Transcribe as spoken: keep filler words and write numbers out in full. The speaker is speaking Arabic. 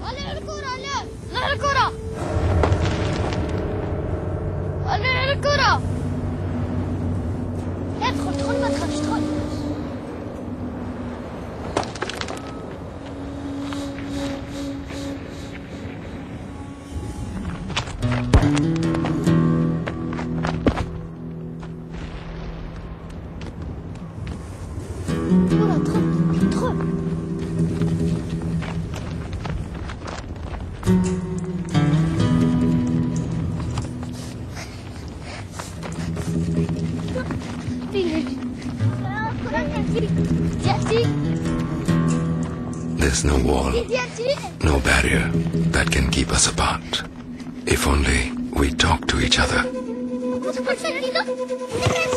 علي الكرة علي علي الكرة علي الكرة ادخل ادخل ما تخافش ادخل كرة ادخل ادخل There's no wall, no barrier that can keep us apart. If only we talk to each other.